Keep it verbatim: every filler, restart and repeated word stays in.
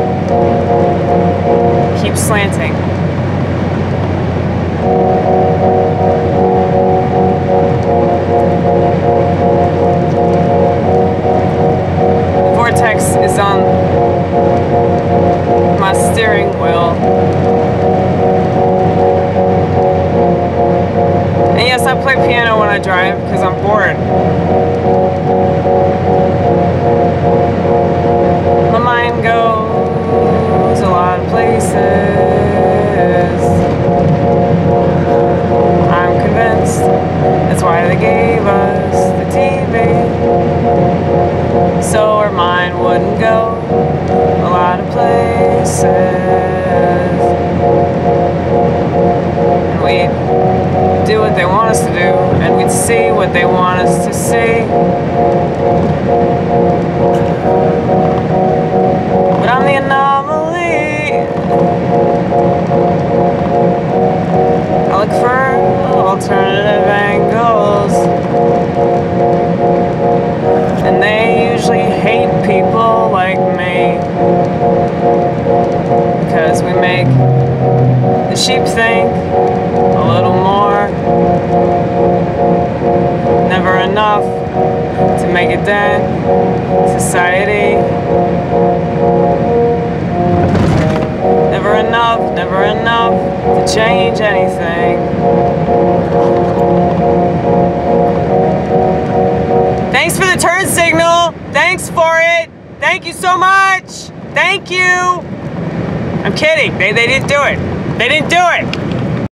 Keep slanting. The vortex is on my steering wheel. And yes, I play piano when I drive because I'm bored. My mind goes a lot of places. I'm convinced that's why they gave us the T V, so our mind wouldn't go a lot of places, and we'd do what they want us to do, and we'd see what they want us to see. But I'm the anomaly. I look for alternative angles, and they usually hate people like me, because we make the sheep think a little more. Never enough to make a dent in society. Never enough, never enough to change anything. Thanks for the turn signal. Thanks for it. Thank you so much. Thank you. I'm kidding. They, they didn't do it. They didn't do it.